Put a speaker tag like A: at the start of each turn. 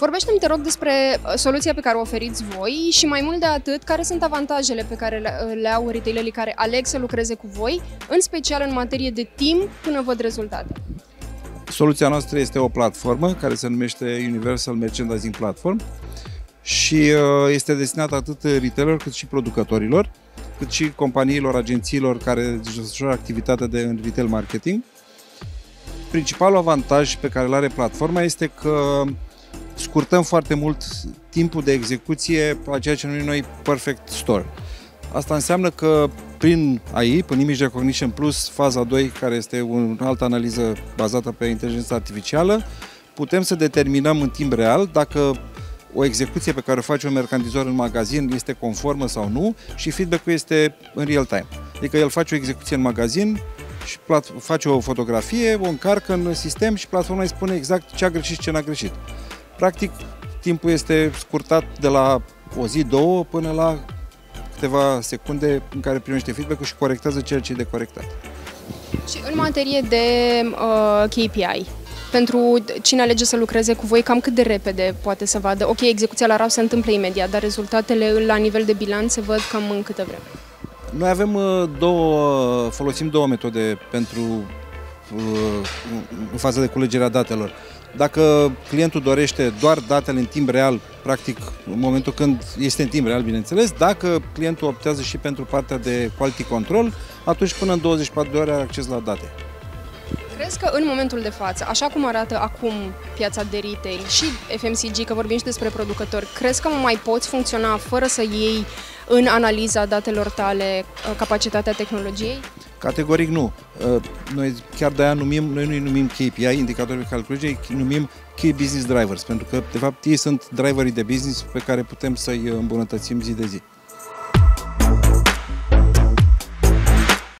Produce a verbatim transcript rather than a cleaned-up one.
A: Vorbește-mi, te rog, despre soluția pe care o oferiți voi și mai mult de atât, care sunt avantajele pe care le, le au retailerii care aleg să lucreze cu voi, în special în materie de timp până văd rezultate.
B: Soluția noastră este o platformă care se numește Universal Merchandising Platform și este destinată atât retailerilor cât și producătorilor, cât și companiilor, agențiilor care desfășoară activitatea de în retail marketing. Principalul avantaj pe care îl are platforma este că scurtăm foarte mult timpul de execuție a ceea ce numim noi Perfect Store. Asta înseamnă că prin A I, prin Image Recognition Plus, faza doi, care este o altă analiză bazată pe inteligență artificială, putem să determinăm în timp real dacă o execuție pe care o face un mercantizor în magazin este conformă sau nu și feedback-ul este în real time. Adică el face o execuție în magazin și face o fotografie, o încarcă în sistem și platforma îi spune exact ce a greșit și ce n-a greșit. Practic, timpul este scurtat de la o zi, două, până la câteva secunde în care primește feedback-ul și corectează ceea ce e de corectat.
A: Și în materie de uh, K P I, pentru cine alege să lucreze cu voi, cam cât de repede poate să vadă? Ok, execuția la R A V se întâmplă imediat, dar rezultatele la nivel de bilanț se văd cam în câtă vreme?
B: Noi avem două, folosim două metode pentru în faza de culegere a datelor. Dacă clientul dorește doar datele în timp real, practic în momentul când este în timp real, bineînțeles, dacă clientul optează și pentru partea de quality control, atunci până în douăzeci și patru de ore are acces la date.
A: Crezi că în momentul de față, așa cum arată acum piața de retail și F M C G, că vorbim și despre producători, crezi că mai poți funcționa fără să iei în analiza datelor tale capacitatea tehnologiei?
B: Categoric nu. Noi chiar de-aia numim, noi nu-i numim K P I, indicatori pe calculare, îi numim Key Business Drivers, pentru că de fapt ei sunt driverii de business pe care putem să-i îmbunătățim zi de zi.